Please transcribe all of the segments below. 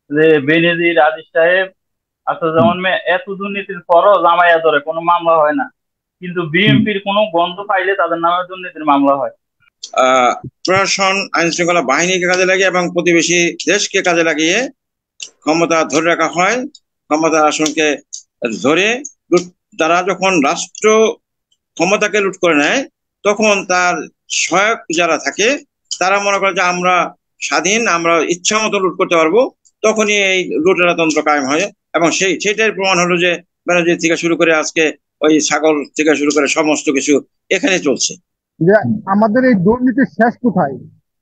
যে বেনজির আলী সাহেব আচ্ছা হুম। যেমন এত দুর্নীতির পরও জামাইয়া ধরে কোনো মামলা হয় না, কিন্তু হুম। বিএনপির কোনো গন্ধ পাইলে তাদের নামে দুর্নীতির মামলা হয়। আহ প্রশাসন আইন শৃঙ্খলা বাহিনীকে কাজে লাগিয়ে এবং প্রতিবেশী দেশকে কাজে লাগিয়ে ক্ষমতা ধরে রাখা হয়। ক্ষমতার আসনকে ধরে লুট- তারা যখন রাষ্ট্র ক্ষমতাকে লুট করে নেয়, তখন তার সহায়ক যারা থাকে তারা মনে করে যে আমরা স্বাধীন, আমরা ইচ্ছা মতো লুট করতে পারবো। তখনই এই লুটেরা তন্ত্র কায়েম হয়। এবং সেটাই প্রমাণ হলো যে ব্যানার্জি থেকে শুরু করে আজকে ওই ছাগল থেকে শুরু করে সমস্ত কিছু এখানে চলছে। যে আমাদের এই দুর্নীতির শেষ কোথায়,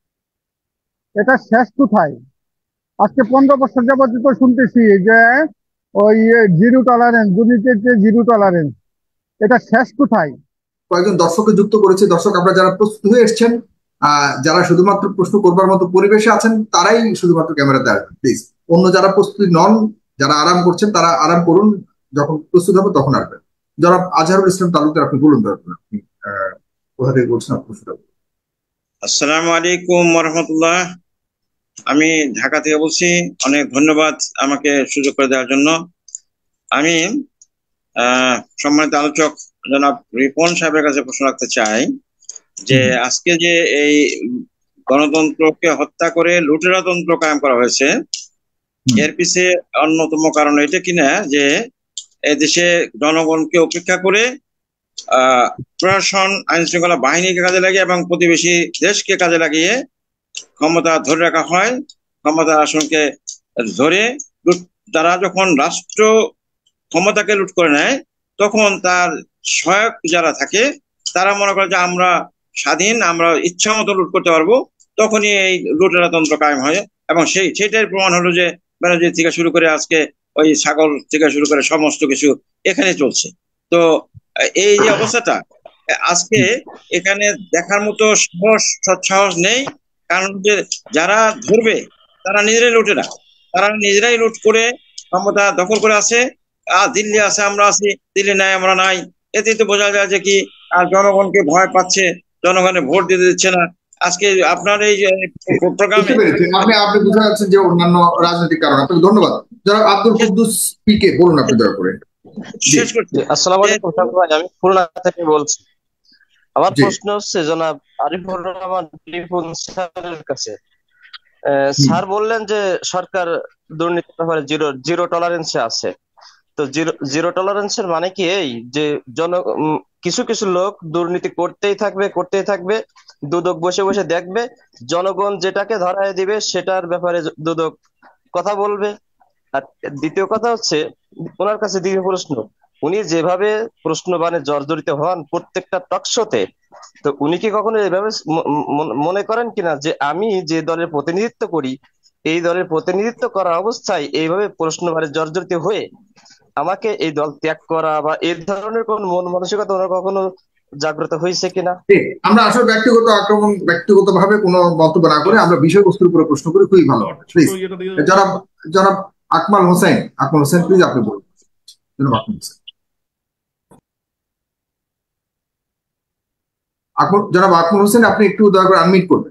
এটা শেষ কোথায়? আজকে 15 বছর যাবত তো শুনতেছি যে ওই জিরো টলারেন্স, দুর্নীতির যে জিরো টলারেন্স, এটা শেষ কোথায়? কয়েকজন দর্শককে যুক্ত করেছে। দর্শক, আপনারা যারা প্রস্তুত হয়ে এসছেন, যারা শুধুমাত্র প্রশ্ন করবার মতো পরিবেশে আছেন, তারাই শুধুমাত্র ক্যামেরাতে আসবেন প্লিজ। অন্য যারা প্রস্তুতি নন, যারা আরাম করছেন, তারা আরাম করুন, যখন প্রস্তুত হবে তখন আসবেন। যারা আজহারুল ইসলাম তালুকদার, আপনি বলুন দয়া করে, আপনি কোথা থেকে বলছেন আপনার প্রশ্নটা? আসসালামু আলাইকুম রহমতুল্লাহ। আমি ঢাকা থেকে বলছি। অনেক ধন্যবাদ আমাকে সুযোগ করে দেওয়ার জন্য। আমি সম্মানিত আলোচক জনাব রিপন সাহেবের কাছে প্রশ্ন রাখতে চাই যে আজকে যে এই গণতন্ত্রকে হত্যা করে লুটেরা তন্ত্র কায়েম করা হয়েছে, এর পিছে অন্যতম কারণ এটা কিনা যে এদেশে জনগণকে উপেক্ষা করে প্রশাসন আইন শৃঙ্খলা বাহিনীকে কাজে লাগিয়ে এবং প্রতিবেশী দেশকে কাজে লাগিয়ে ক্ষমতা ধরে রাখা হয়। ক্ষমতার আসনকে ধরে তারা যখন রাষ্ট্র ক্ষমতাকে লুট করে নেয়, তখন তার সহায়ক যারা থাকে তারা মনে করে যে আমরা স্বাধীন, আমরা ইচ্ছা মতো লুট করতে পারবো। তখনই এই লুটেরা তন্ত্র কায়েম হয়। এবং সেটাই প্রমাণ হলো যে ব্যানার্জি থেকে শুরু করে আজকে ওই ছাগল থেকে শুরু করে সমস্ত কিছু এখানে চলছে। তো এই যে অবস্থাটা আজকে এখানে দেখার মতো সাহস সৎসাহস নেই। কারণ যে যারা ধরবে তারা নিজেরাই লুটেরা, তারা নিজেরাই লুট করে ক্ষমতা দখল করে আছে। দিল্লি আছে, আমরা আছি, দিল্লি নাই আমরা নাই। এতেই তো বোঝা যায় যে কি আর জনগণকে ভয় পাচ্ছে, জনগণের ভোট দিতে দিচ্ছে না। আজকে আপনার এই যে বুঝতে প্রোগ্রামে পেরেছি, আপনি বুঝতে পারছেন যে অন্যান্য রাজনৈতিক কারণ। আপনাকে ধন্যবাদ। যারা আব্দুল কুদ্দুস পিকে, বলুন আপনি দয়া করে। জি। শেষ করছি আসসালামু যে আলাইকুম সাহেব ভাই, আমি খুলনা থেকে বলছি। আমার জি। প্রশ্ন হচ্ছে জনাব আরিফুর রহমান রিপন স্যারের কাছে। হুম। স্যার বললেন যে সরকার দুর্নীতির ব্যাপারে জিরো জিরো টলারেন্সে আছে। তো জিরো জিরো টলারেন্সের মানে কি এই যে জন কিছু কিছু লোক দুর্নীতি করতেই থাকবে করতেই থাকবে, দুদক বসে বসে দেখবে, জনগণ যেটাকে ধরায় দিবে সেটার ব্যাপারে দুদক কথা বলবে। আর দ্বিতীয় কথা হচ্ছে, ওনার কাছে দ্বিতীয় প্রশ্ন, উনি যেভাবে প্রশ্ন বানে জর্জরিত হন প্রত্যেকটা টকশোতে, তো উনি কি কখনো এভাবে মনে করেন কিনা যে আমি যে দলের প্রতিনিধিত্ব করি, এই দলের প্রতিনিধিত্ব করা অবস্থায় এইভাবে প্রশ্ন বানে জর্জরিত হয়ে আমাকে এই দল ত্যাগ করা বা এই ধরনের কোন মন মানসিকতা ওনার কখনো জাগ্রত হয়েছে কিনা? ঠিক। আমরা আসলে ব্যক্তিগত আক্রমণ, ব্যক্তিগত ভাবে কোনো মন্তব্য না করে আমরা বিষয়বস্তুর উপরে প্রশ্ন করি, খুবই ভালো হবে প্লিজ। জনাব জনাব আকমাল হোসেন, আকমাল হোসেন প্লিজ আপনি বলুন। জনাব আকমাল হোসেন, জনাব আকমাল হোসেন, আপনি একটু দয়া করে আনমিউট করবেন।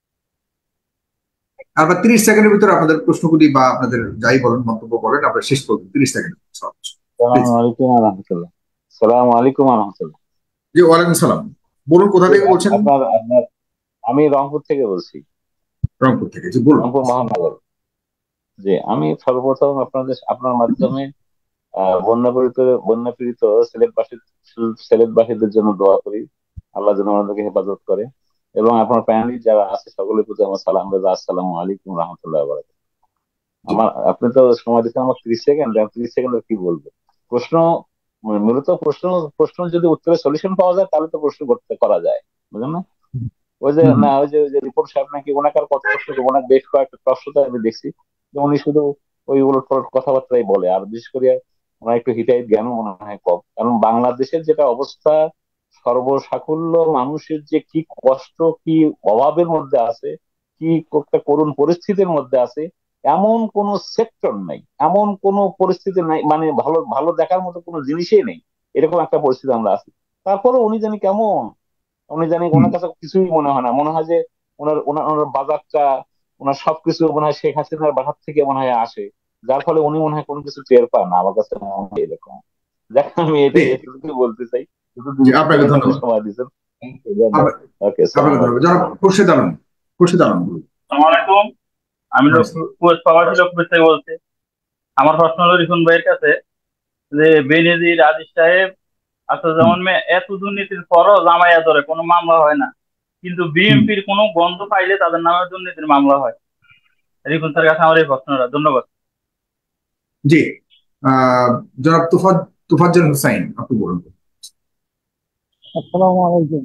আবার 30 সেকেন্ডের ভিতরে আপনাদের প্রশ্নগুলি বা আপনাদের যাই বলেন, মন্তব্য বলেন, আপনারা শেষ করবেন 30 সেকেন্ড। প্লিজ। সালামু আলাইকুম রহমতুল্লাহ। সালামু আলাইকুম রহমতুল্লাহ। জি, ওয়ালাইকুম সালাম। বলুন কোথা জি, থেকে বলছেন? আপনার আপনার আমি রংপুর থেকে বলছি। রংপুর থেকে, জি বলুন। রংপুর মহানগর। জি, আমি সর্বপ্রথম আপনার মাধ্যমে বন্যা পীড়িত সিলেটবাসীদের জন্য দোয়া করি। আল্লাহ যেন আমাদেরকে হেফাজত করে। এবং আপনার প্যানেলে যারা আছে সকলের প্রতি আমার সালাম রইল। আসসালামু আলাইকুম রহমতুল্লাহ। জি। আপনি তো সময় দিচ্ছেন আমার 30 সেকেন্ড, 30 সেকেন্ড কি বলবো? প্রশ্ন, মূলত প্রশ্ন যদি উত্তরের সলিউশন পাওয়া যায় তাহলে তো প্রশ্ন করতে করা যায়, বুঝলেন না? ওই যে হুম। না, ওই যে রিপোর্ট সাহেব নাকি ওনাকে আর কত প্রশ্ন করবো, ওনার বেশ কয়েকটা প্রশ্ন আমি দেখছি যে উনি শুধু ওই উলট পালট কথাবার্তাই বলে। আর বিশেষ করে ওনার একটু হিতাহিত জ্ঞানও মনে হয় কম। কারণ বাংলাদেশের যেটা অবস্থা, সর্বসাকুল্য মানুষের যে কি কষ্ট, কি অভাবের মধ্যে আছে, কি একটা করুণ পরিস্থিতির মধ্যে আছে, এমন কোন সেক্টর নাই, এমন কোন পরিস্থিতি নাই, মানে ভালো ভালো দেখার মতো কোনো জিনিসই নেই। এরকম একটা পরিস্থিতি আমরা আছি। তারপরে উনি জানি কেমন, উনি জানি হুম। ওনার কাছে কিছুই মনে হয় না, মনে হয় যে ওনার ওনার ওনার বাজারটা ওনার সবকিছু মনে হয় শেখ হাসিনার বাসার থেকে মনে হয় আসে, যার ফলে উনি মনে হয় কোনো কিছু টের পান না, আমার কাছে মনে হয় এরকম। দেখ আমি এটাই এটুকুই বলতে চাই, আপনাকে ধন্যবাদ। সময় দিচ্ছেন। ওকে, আপনাকে ধন্যবাদ। যারা খুরশিদ আলম, খুরশিদ আলম বলুন। আসসালামু আলাইকুম, আমি প্রবাসী লোকপুর থেকে বলছি। আমার প্রশ্ন হলো রিফুন ভাইয়ের কাছে যে বেনজির আজিজ সাহেব যেমন এত দুর্নীতির পরও জামাইয়া ধরে কোনো মামলা হয় না, কিন্তু বিএনপির কোনো গন্ধ পাইলে তাদের নামে দুর্নীতির মামলা হয়। রিফুন স্যার কাছে আমার এই প্রশ্নটা। ধন্যবাদ। জি, জনাব তোফাজ্জল হুসাইন, আপনি বলুন। আসসালামু আলাইকুম।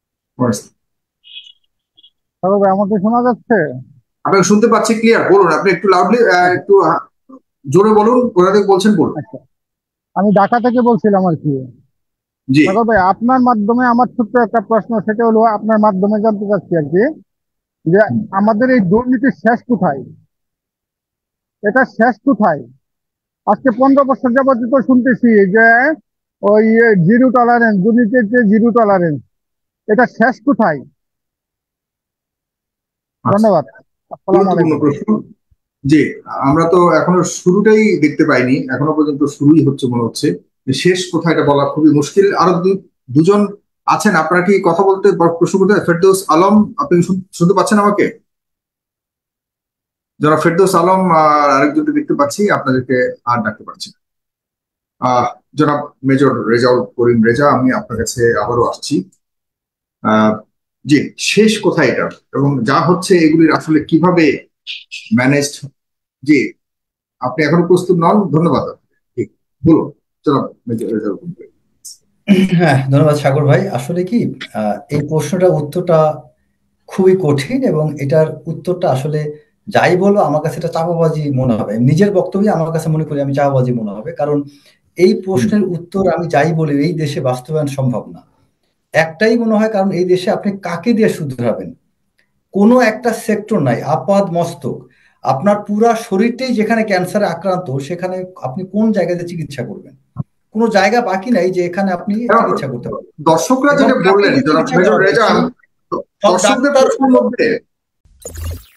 ভাই আমাকে শোনা যাচ্ছে? আপনাকে শুনতে পাচ্ছি ক্লিয়ার, বলুন। আপনি একটু লাউডলি, একটু জোরে বলুন, কোথা থেকে বলছেন বলুন। আচ্ছা, আমি ঢাকা থেকে বলছিলাম আর কি। জি, ভাই আপনার মাধ্যমে আমার ছোট্ট একটা প্রশ্ন, সেটা হলো আপনার মাধ্যমে জানতে চাচ্ছি আর কি, যে আমাদের এই দুর্নীতির শেষ কোথায়? এটা শেষ কোথায়? আজকে 15 বছর যাবত তো শুনতেছি যে ওই জিরো টলারেন্স, দুর্নীতির যে জিরো টলারেন্স, এটা শেষ কোথায়? ধন্যবাদ। আসসালামু গুরুত্বপূর্ণ আলাইকুম। প্রশ্ন। জি, আমরা তো এখনো শুরুটাই দেখতে পাইনি, এখনো পর্যন্ত শুরুই হচ্ছে মনে হচ্ছে। শেষ কোথায় এটা বলা খুবই মুশকিল। আরো দুজন আছেন, আপনারা কি কথা বলতে প্রশ্ন করতে? ফেরদৌস আলম, আপনি শুনতে পাচ্ছেন আমাকে? যারা ফেরদৌস আলম আর আরেকজনকে দেখতে পাচ্ছি, আপনাদেরকে আর ডাকতে পারছি না। জনাব মেজর রেজাউল করিম রেজা, আমি আপনার কাছে আবারও আসছি। জি, শেষ কোথায় এটা এবং যা হচ্ছে এগুলির আসলে কিভাবে ম্যানেজড? জি, আপনি এখনো প্রস্তুত নন? ধন্যবাদ। ঠিক, বলুন জনাব মেজর রেজাউল করিম। হ্যাঁ, ধন্যবাদ সাগর ভাই। আসলে কি এই প্রশ্নটা উত্তরটা খুবই কঠিন, এবং এটার উত্তরটা আসলে যাই বলো আমার কাছে এটা চাপাবাজি মনে হবে। নিজের বক্তব্যে আমার কাছে মনে করি আমি চাপাবাজি মনে হবে, কারণ এই প্রশ্নের উত্তর আমি যাই বলি এই দেশে বাস্তবায়ন সম্ভব না। একটাই মনে হয়, কারণ এই দেশে আপনি কাকে দিয়ে শুধরাবেন? কোনো একটা সেক্টর নাই আপাদ মস্তক। আপনার পুরা শরীরটাই যেখানে ক্যান্সারে আক্রান্ত, সেখানে আপনি কোন জায়গাতে চিকিৎসা করবেন? কোনো জায়গা বাকি নাই যে এখানে আপনি চিকিৎসা করতে পারবেন। দর্শকরা যেটা বললেন, জনাব মেজর রেজা, দর্শকদের প্রশ্নের মধ্যে